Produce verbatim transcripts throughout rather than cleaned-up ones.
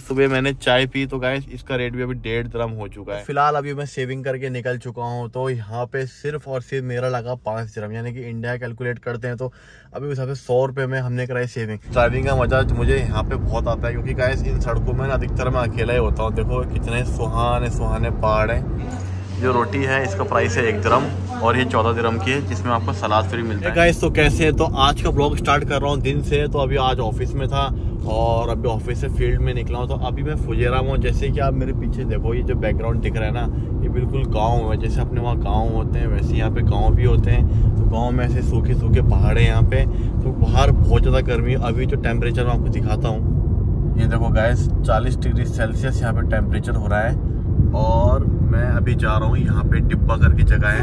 सुबह मैंने चाय पी तो गाइस इसका रेट भी अभी डेढ़ दिरहम हो चुका है। फिलहाल अभी मैं सेविंग करके निकल चुका हूँ, तो यहाँ पे सिर्फ और सिर्फ मेरा लगा पाँच दिरहम, यानी कि इंडिया कैलकुलेट करते हैं तो अभी उस हिसाब से सौ रुपए में हमने कराई सेविंग। ड्राइविंग का मजा मुझे यहाँ पे बहुत आता है, क्योंकि गाइस इन सड़कों में अधिकतर मैं अकेला ही होता हूँ। देखो कितने सुहाने सुहाने पहाड़ है। जो रोटी है इसका प्राइस है एक दिरहम और ये चौदह दिरहम की है, जिसमें आपको सलाद फ्री मिलता है। गाइस तो कैसे है, तो आज का ब्लॉग स्टार्ट कर रहा हूँ दिन से। तो अभी आज ऑफिस में था और अभी ऑफिस से फील्ड में निकला हूँ, तो अभी मैं फुजेरा में हूँ। जैसे कि आप मेरे पीछे देखो, ये जो बैकग्राउंड दिख रहा है ना, ये बिल्कुल गाँव है। जैसे अपने वहाँ गाँव होते हैं वैसे यहाँ पे गाँव भी होते हैं। तो गाँव में ऐसे सूखे सूखे पहाड़ है यहाँ पे। तो बाहर बहुत ज़्यादा गर्मी। अभी जो टेम्परेचर मैं आपको दिखाता हूँ, ये देखो गाइस चालीस डिग्री सेल्सियस यहाँ पे टेम्परेचर हो रहा है। और मैं अभी जा रहा हूँ यहाँ पे डिब्बा करके जगह है।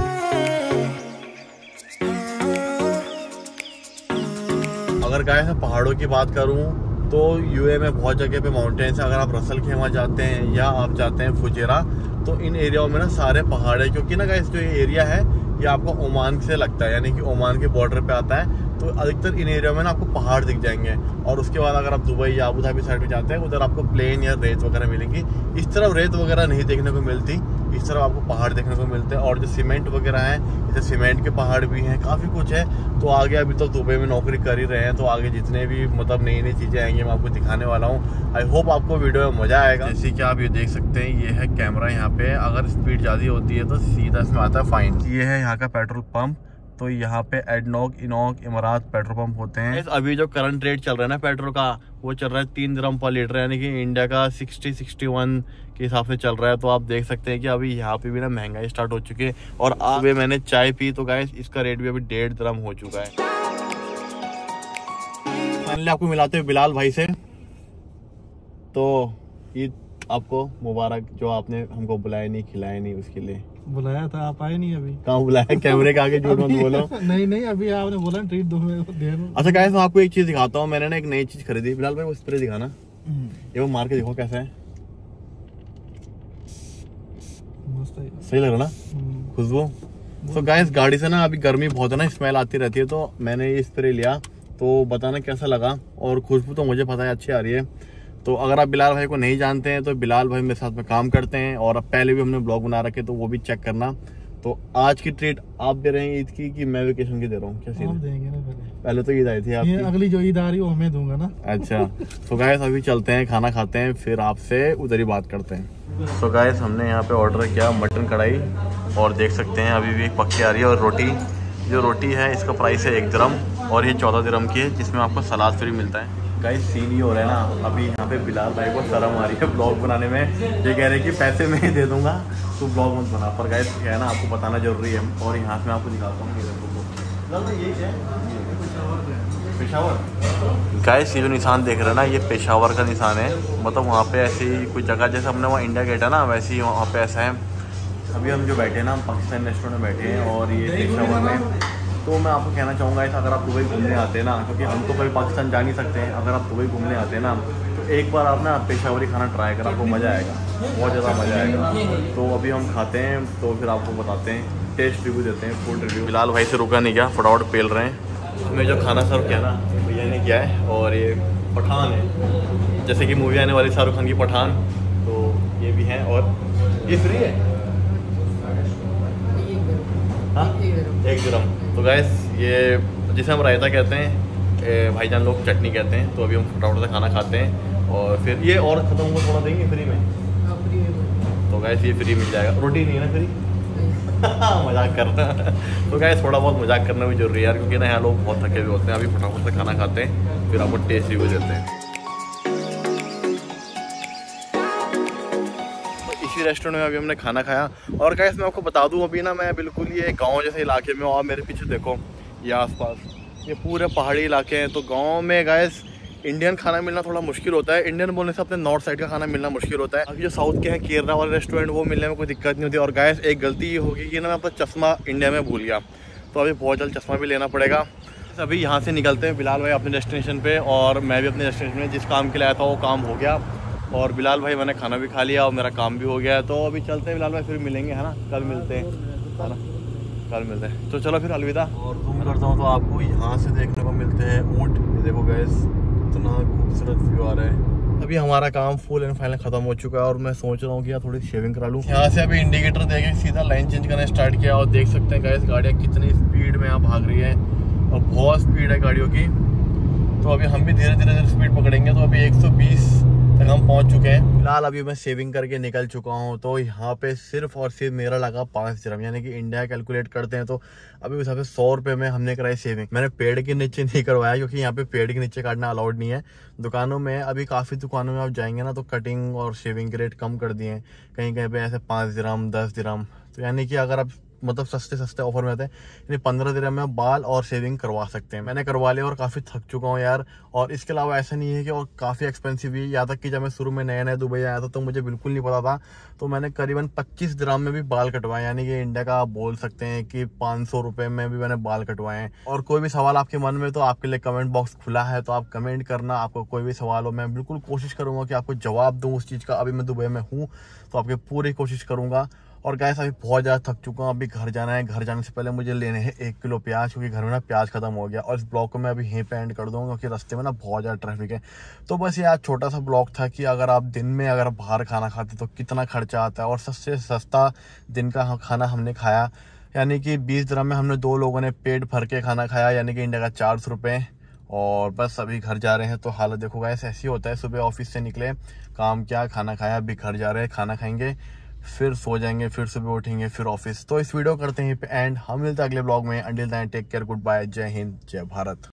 अगर गाइस मैं पहाड़ों की बात करूँ तो यूए में बहुत जगह पे माउंटेन्स है। अगर आप रसल खेमा जाते हैं या आप जाते हैं फुजेरा, तो इन एरियाओं में ना सारे पहाड़ है। क्योंकि ना गाइस जो ये एरिया है ये आपको ओमान से लगता है, यानी कि ओमान के बॉर्डर पे आता है। तो अधिकतर इन एरिया में ना आपको पहाड़ दिख जाएंगे। और उसके बाद अगर आप दुबई या अबू धाबी साइड में जाते हैं, उधर आपको प्लेन या रेत वगैरह मिलेंगी। इस तरफ रेत वगैरह नहीं देखने को मिलती, इस तरफ आपको पहाड़ देखने को मिलते हैं। और जो सीमेंट वगैरह है, जैसे सीमेंट के पहाड़ भी हैं, काफ़ी कुछ है। तो आगे अभी तो दुबई में नौकरी कर ही रहे हैं, तो आगे जितने भी मतलब नई नई चीज़ें आएंगी मैं आपको दिखाने वाला हूँ। आई होप आपको वीडियो में मज़ा आएगा। जैसे कि आप ये देख सकते हैं, ये है कैमरा यहाँ पे। अगर स्पीड ज़्यादा होती है तो सीधा इसमें आता है फाइन। ये है यहाँ का पेट्रोल पंप। तो यहाँ पे ADNOC, ENOC, Emarat petrol pump होते हैं। अभी जो करंट रेट चल रहा है ना पेट्रोल का, वो चल रहा है तीन दिरहम पर लीटर, यानी कि इंडिया का सिक्सटी सिक्सटी वन के हिसाब से चल रहा है। तो आप देख सकते हैं कि अभी यहाँ पे भी ना महंगाई स्टार्ट हो चुकी है। और अभी मैंने चाय पी तो गाइस इसका रेट भी अभी डेढ़ दिरहम हो चुका है। फाइनली आपको मिलाते हुए बिलाल भाई से। तो ईद आपको मुबारक, जो आपने हमको बुलाया नहीं, खिलाया नहीं, उसके लिए। बुलाया था, आप आए नहीं अभी। कहाँ बुलाया? कैमरे के आगे झूठ मत बोलो। नहीं नहीं, अभी आपने बोला ट्रीट दो दे दो। अच्छा गाइस मैं आपको एक चीज दिखाता हूँ। मैंने ना एक नई चीज खरीदी। बिलाल भाई वो स्प्रे दिखाना, ये वो मार के देखो कैसा है। मस्त है, सही लग रहा ना खुशबू। तो गाइस गाड़ी से ना अभी गर्मी बहुत है ना, स्मेल आती रहती है। तो मैंने ये स्प्रे लिया, तो बताना कैसा लगा। और खुशबू तो मुझे पता है अच्छी आ रही है। तो अगर आप बिलाल भाई को नहीं जानते हैं तो बिलाल भाई मेरे साथ में काम करते हैं, और अब पहले भी हमने ब्लॉग बना रखे, तो वो भी चेक करना। तो आज की ट्रीट आप दे रहे हैं ईद की कि मैं वेकेशन की दे रहा हूँ? क्या सीन देंगे ना? पहले पहले तो ईद आई थी आपकी, अगली जो ईद आ रही है वो हमें दूंगा ना। अच्छा तो गाइस अभी चलते हैं, खाना खाते हैं, फिर आपसे उधर ही बात करते हैं। तो गाइस हमने यहाँ पे ऑर्डर किया मटन कढ़ाई, और देख सकते हैं अभी भी पक्की आ रही है। और रोटी, जो रोटी है इसका प्राइस है एक दिरहम और ये चौदह दिरहम की है, जिसमें आपको सलाद फ्री मिलता है। गाइस सीन ही हो रहा है ना, अभी यहाँ पे बिलाल भाई को शर्म आ रही है ब्लॉग बनाने में। ये कह रहे हैं कि पैसे मैं ही दे दूंगा, तो ब्लॉग मत बना। पर गाइस क्या है ना, आपको बताना जरूरी है। और यहाँ से मैं आपको दिखाता हूँ ये क्या है, पेशावर। गाइस ये जो निशान देख रहे हैं ना, ये पेशावर का निशान है। मतलब वहाँ पे ऐसी कोई जगह, जैसे हमने वहाँ इंडिया गेट है ना, वैसे ही वहाँ पे ऐसा है। अभी हम जो बैठे हैं ना, हम पाकिस्तान रेस्टोरेंट में बैठे हैं, और ये पेशावर में। तो मैं आपको कहना चाहूँगा इस अगर आप दुबई घूमने आते हैं ना, क्योंकि हम तो कभी पाकिस्तान जा नहीं सकते हैं, अगर आप दुबई घूमने आते हैं ना, तो एक बार आप ना पेशावरी खाना ट्राई करें, आपको मज़ा आएगा, बहुत ज़्यादा मज़ा आएगा। तो अभी हम खाते हैं, तो फिर आपको बताते हैं, टेस्ट रिव्यू देते हैं, फूड रिव्यू। बिलाल भाई से रुका नहीं गया, फटाफट पेल रहे हैं। इसमें जो खाना सर्व किया ना भैया ने किया है, और ये पठान है, जैसे कि मूवी आने वाली शाहरुख खान की पठान, तो ये भी है। और ये फ्री है, हाँ एक दिरहम। तो गैस ये जिसे हम रायता कहते हैं, भाईजान लोग चटनी कहते हैं। तो अभी हम फटाफट से खाना खाते हैं, और फिर ये और ख़त्म हुआ थोड़ा देंगे फ्री में। तो गैस ये फ्री मिल जाएगा, रोटी नहीं है ना फ्री। मजाक करना। तो गैस थोड़ा बहुत मजाक करना भी जरूरी है यार, क्योंकि ना यहाँ लोग बहुत थके हुए होते हैं। अभी फटाफट से खाना खाते हैं, फिर आपको टेस्ट रिव्यू देते हैं। रेस्टोरेंट में अभी हमने खाना खाया। और गाइस मैं आपको बता दूं, अभी ना मैं बिल्कुल ये गांव जैसे इलाके में हूँ। और मेरे पीछे देखो, ये आसपास ये पूरे पहाड़ी इलाके हैं। तो गांव में गाइस इंडियन खाना मिलना थोड़ा मुश्किल होता है। इंडियन बोलने से अपने नॉर्थ साइड का खाना मिलना मुश्किल होता है। अभी जो साउथ के हैं केरला वाले रेस्टोरेंट, वो मिलने में कोई दिक्कत नहीं होती। और गाइस एक गलती ये होगी कि ना मैं अपना चश्मा इंडिया में भूल गया, तो अभी बहुत जल्द चश्मा भी लेना पड़ेगा। अभी यहाँ से निकलते हैं बिलाल भाई अपने डेस्टिनेशन पे, और मैं भी अपने डेस्टिनेशन में जिस काम के लिए आया था वो काम हो गया। और बिलाल भाई मैंने खाना भी खा लिया और मेरा काम भी हो गया। तो अभी चलते हैं बिलाल भाई, फिर मिलेंगे है ना, कल मिलते हैं है ना, कल मिलते हैं। तो चलो फिर अलविदा। और जूम करता हूँ तो आपको यहाँ से देखने को मिलते हैं ऊँट। देखो गैस कितना खूबसूरत व्यू आ रहा है। अभी हमारा काम फुल एंड फाइनल खत्म हो चुका है और मैं सोच रहा हूँ कि यार थोड़ी शेविंग करा लूँ। यहाँ से अभी इंडिकेटर देके सीधा लाइन चेंज करना स्टार्ट किया और देख सकते हैं गाइस गाड़ियाँ कितनी स्पीड में यहाँ भाग रही है और बहुत स्पीड है गाड़ियों की। तो अभी हम भी धीरे धीरे स्पीड पकड़ेंगे। तो अभी एक सौ बीस तक हम पहुंच चुके हैं। फिलहाल अभी मैं सेविंग करके निकल चुका हूं। तो यहाँ पे सिर्फ और सिर्फ मेरा लगा पाँच दिरहम, यानी कि इंडिया कैलकुलेट करते हैं तो अभी उस हिसाब से सौ रुपये में हमने कराई सेविंग। मैंने पेड़ के नीचे नहीं करवाया क्योंकि यहाँ पे पेड़ के नीचे काटना अलाउड नहीं है। दुकानों में अभी काफ़ी दुकानों में आप जाएंगे ना तो कटिंग और शेविंग के रेट कम कर दिए हैं, कहीं कहीं पे ऐसे पाँच दिरहम दस दिरहम। तो यानी कि अगर आप मतलब सस्ते सस्ते ऑफर में आते हैं, यानी पंद्रह दिरहम में बाल और शेविंग करवा सकते हैं। मैंने करवा लिया और काफ़ी थक चुका हूँ यार। और इसके अलावा ऐसा नहीं है कि और काफ़ी एक्सपेंसिव है। यहाँ तक कि जब मैं शुरू में नया नया दुबई आया था तो मुझे बिल्कुल नहीं पता था, तो मैंने करीबन पच्चीस दिरहम में भी बाल कटवाए, यानी कि इंडिया का आप बोल सकते हैं कि पाँच सौ रुपये में भी मैंने बाल कटवाए हैं। और कोई भी सवाल आपके मन में तो आपके लिए कमेंट बॉक्स खुला है, तो आप कमेंट करना। आपको कोई भी सवाल हो मैं बिल्कुल कोशिश करूँगा कि आपको जवाब दूँ उस चीज़ का। अभी मैं दुबई में हूँ तो आपकी पूरी कोशिश करूँगा। और गाइस अभी बहुत ज़्यादा थक चुका हूँ, अभी घर जाना है। घर जाने से पहले मुझे लेने हैं एक किलो प्याज, क्योंकि घर में ना प्याज खत्म हो गया। और इस ब्लॉग को मैं अभी यहीं पे एंड कर दूँगा क्योंकि रास्ते में ना बहुत ज़्यादा ट्रैफिक है। तो बस ये आज छोटा सा ब्लॉग था कि अगर आप दिन में अगर बाहर खाना खाते तो कितना खर्चा आता है। और सबसे सस्ता दिन का खाना हमने खाया, यानी कि बीस दिरहम में हमने दो लोगों ने पेट भर के खाना खाया, यानी कि इंडिया का चार सौ रुपये। और बस अभी घर जा रहे हैं तो हालत देखो गाइस ऐसी होता है। सुबह ऑफिस से निकले, काम किया, खाना खाया, अभी घर जा रहे हैं, खाना खाएंगे, फिर सो जाएंगे, फिर सुबह उठेंगे, फिर ऑफिस। तो इस वीडियो करते हैं पे एंड। हम मिलते हैं अगले ब्लॉग में। Until then take care, good bye, Jai Hind, जय भारत।